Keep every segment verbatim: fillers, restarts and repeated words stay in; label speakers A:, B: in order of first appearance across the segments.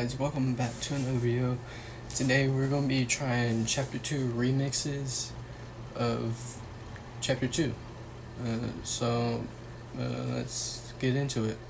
A: guys, welcome back to another video. Today we're going to be trying chapter two remixes of chapter two. Uh, so uh, let's get into it.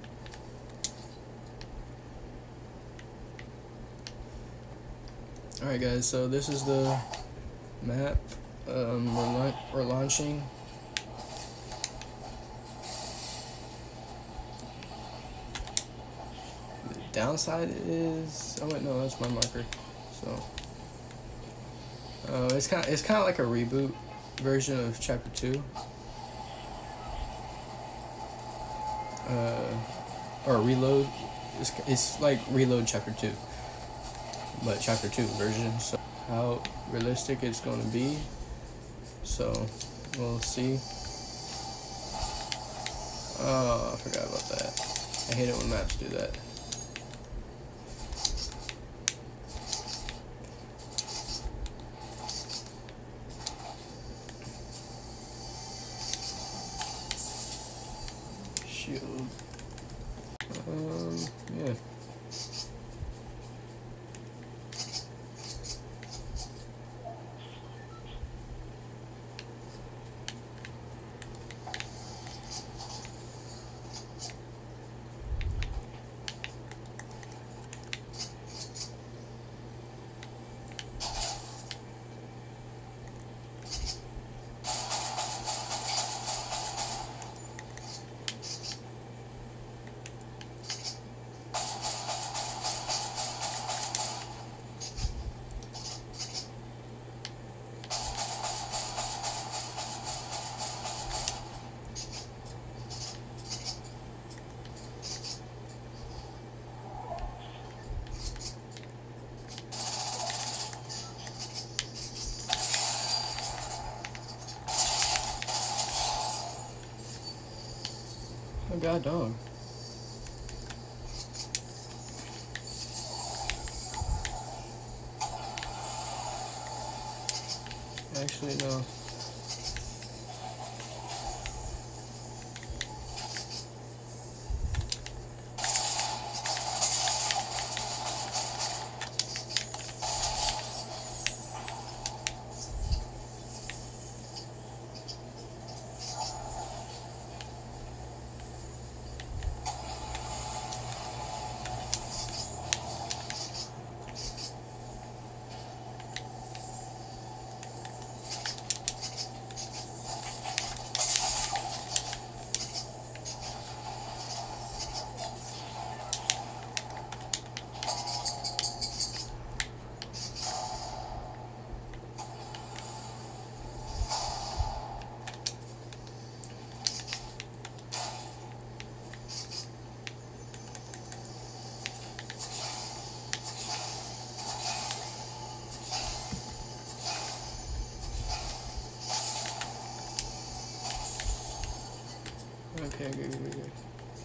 A: Alright guys, so this is the map um, we're, la we're launching. Downside is, oh wait, no, that's my marker. So uh, it's kind of it's kind of like a reboot version of chapter two, uh, or reload. It's it's like reload chapter two, but chapter two version. So how realistic it's going to be. So we'll see. Oh, I forgot about that. I hate it when maps do that. Shield. Um, yeah. Oh god dog. Actually no. Okay, good, good, good.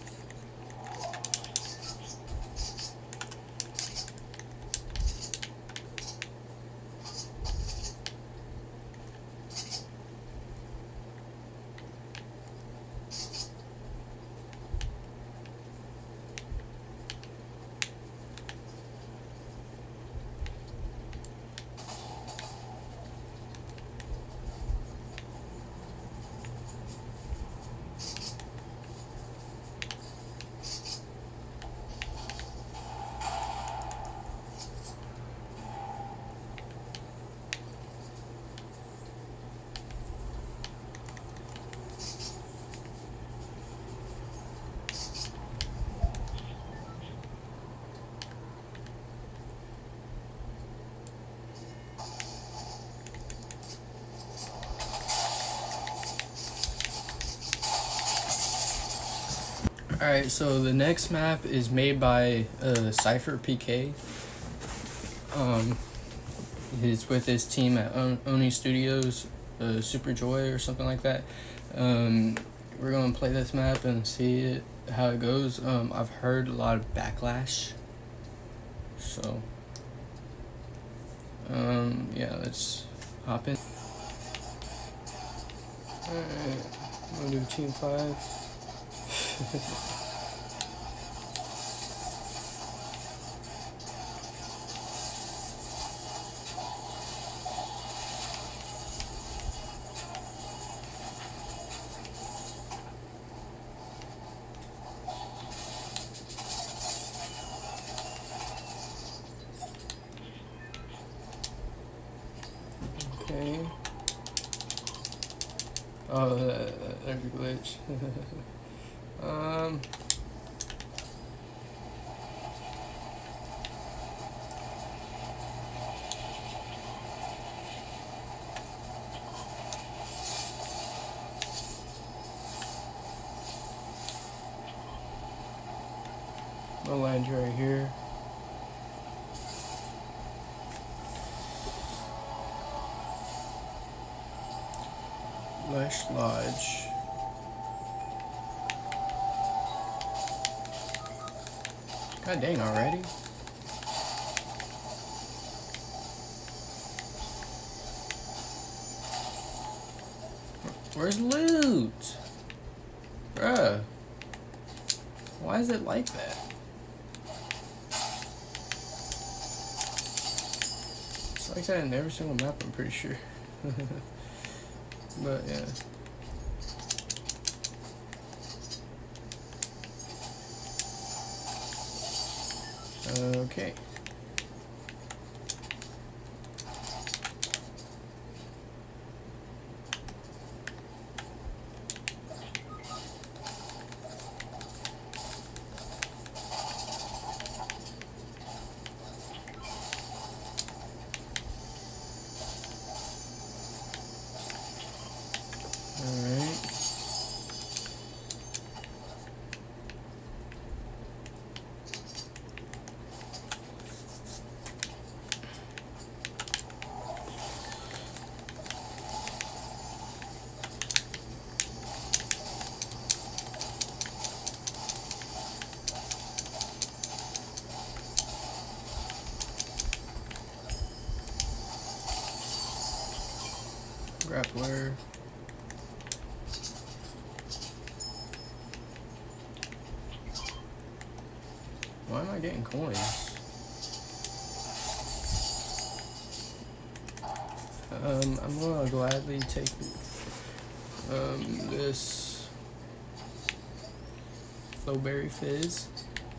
A: Alright, so the next map is made by uh, Cypher P K. Um, he's with his team at On Oni Studios, uh, Super Joy or something like that. Um, we're gonna play this map and see it, how it goes. Um, I've heard a lot of backlash, so um, yeah, let's hop in. Alright, I'm gonna do team five. game. Oh, that, that, there's a glitch. um. I'll land right here. Lush Lodge. God dang, already? Where's loot? Bruh. Why is it like that? It's like that in every single map, I'm pretty sure. But yeah. Okay. Grappler. Why am I getting coins? Um, I'm gonna gladly take um, this Flowberry Fizz.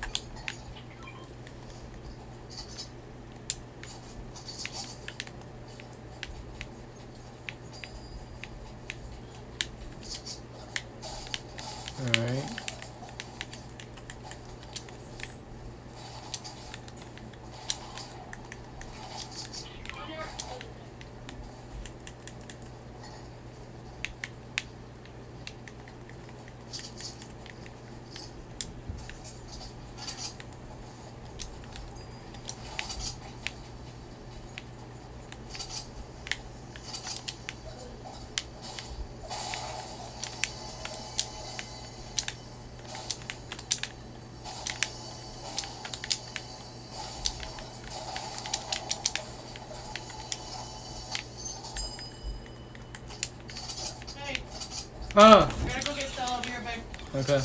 A: Alright. Huh?
B: I gotta go get Stella. I'll be right back.
A: Okay.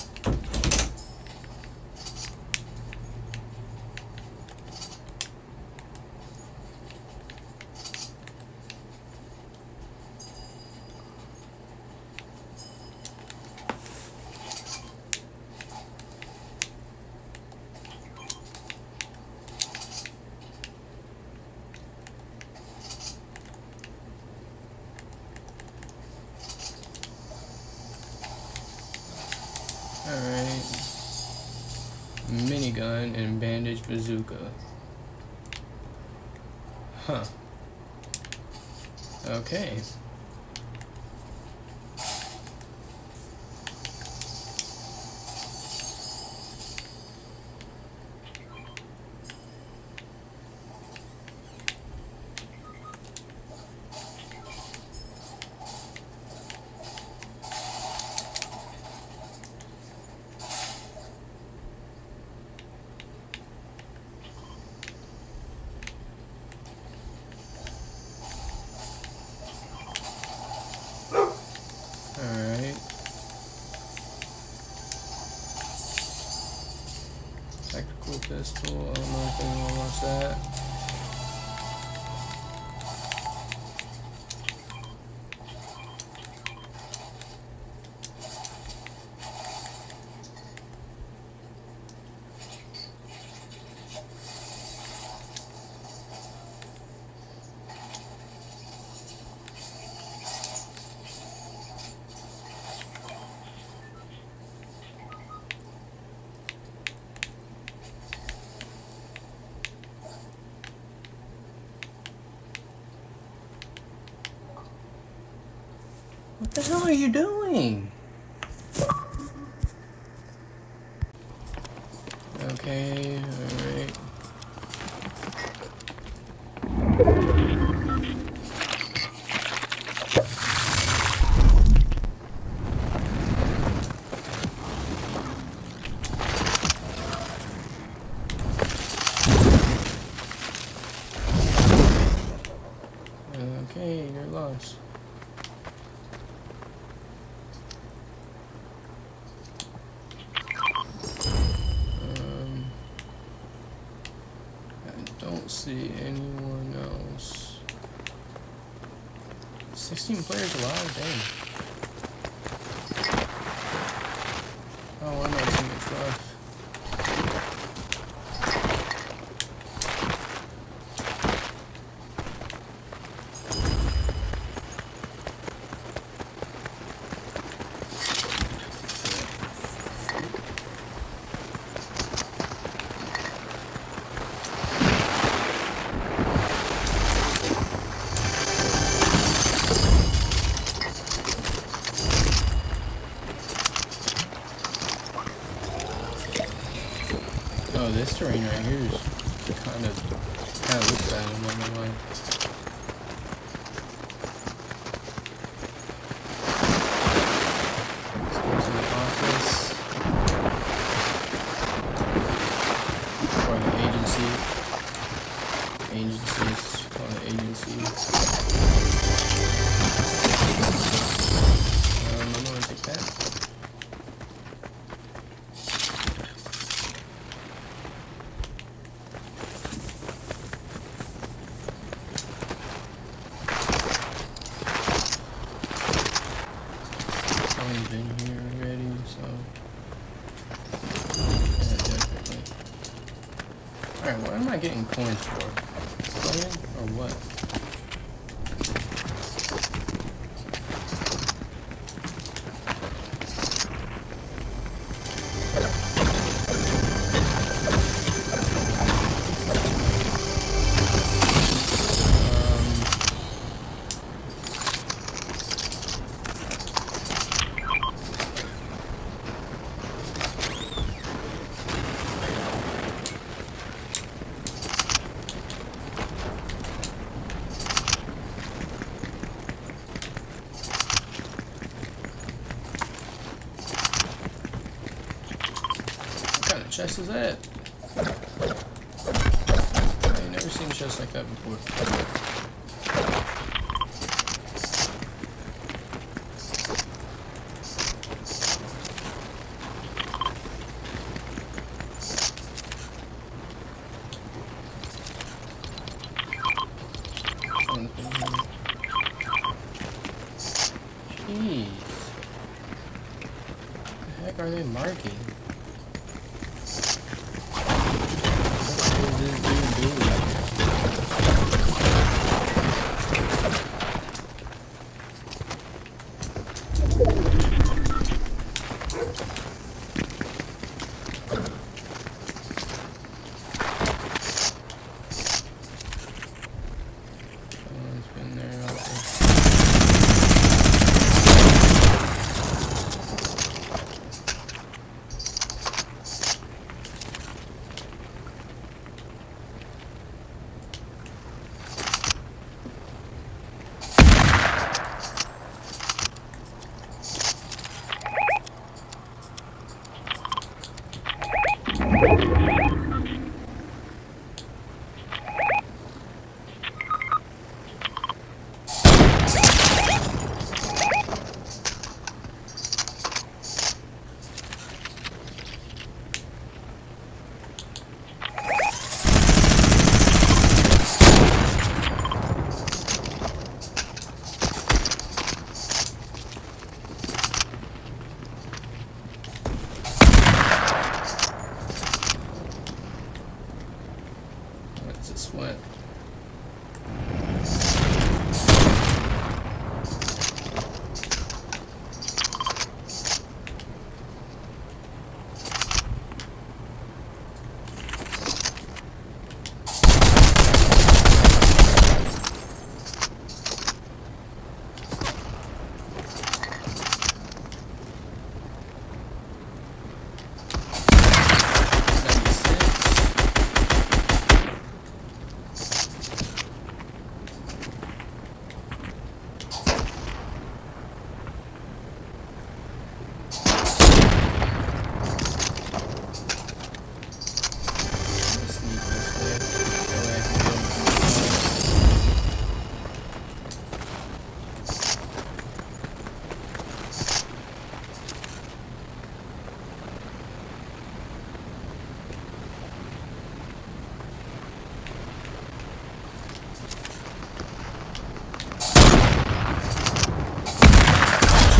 A: Alright. Minigun and bandage bazooka. Huh. Okay. Alright. Tactical pistol, I don't know if anyone wants that. What the hell are you doing? Okay, alright. Okay, you're lost. Um, I don't see anyone else. sixteen players alive, dang. Oh, one more teammates left. Oh, this terrain right here is kind of, kind of looks bad, I'm not gonna lie. Let's go to the office. Or the agency. Agency, let's call it agency. Um, I'm gonna take that. Been here already, so yeah, definitely. Alright, what am I getting coins for? Playing or what? Chest is that? I ain't never seen a chest like that before. Jeez. What the heck are they marking?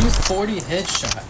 A: two forty headshot.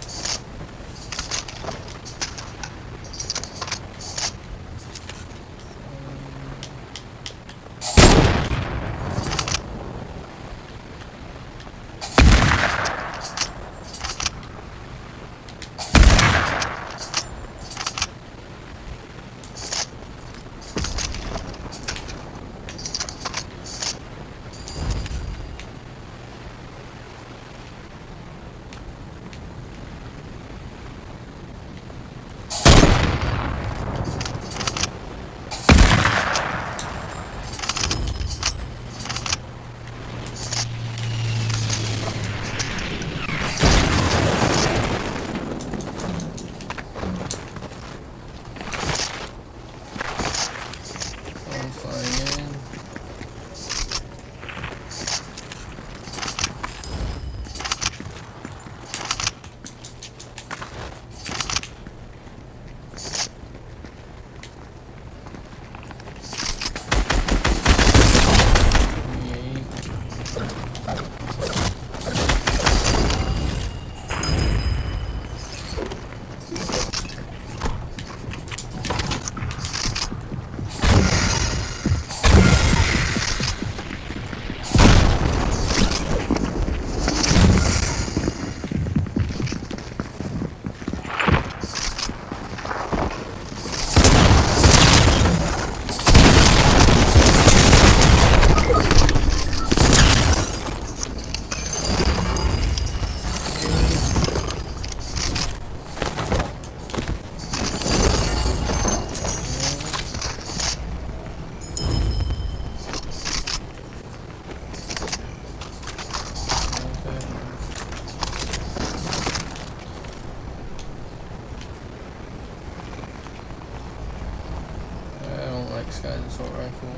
A: This guy's assault rifle.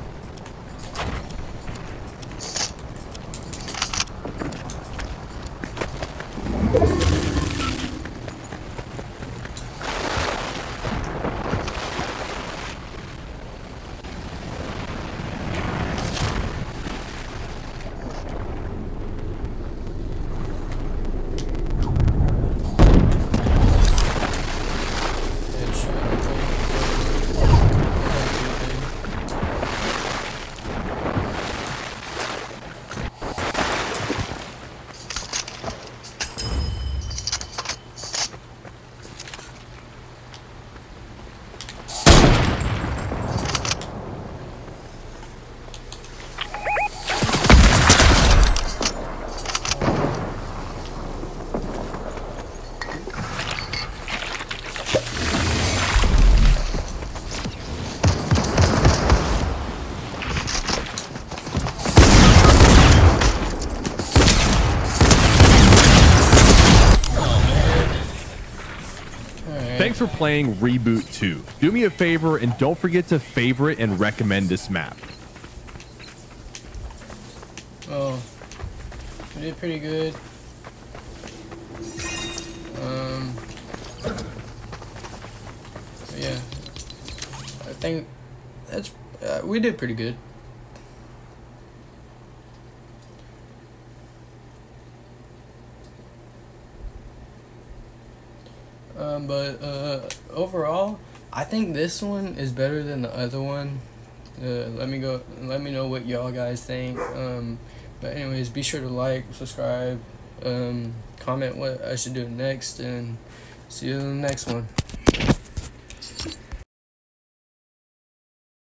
B: Thanks for playing Reboot two. Do me a favor and don't forget to favorite and recommend this map.
A: Oh, we did pretty good. Um, yeah, I think that's uh, we did pretty good. Um, but uh, overall, I think this one is better than the other one. Uh, let me go. Let me know what y'all guys think. Um, but anyways, be sure to like, subscribe, um, comment what I should do next, and see you in the next one.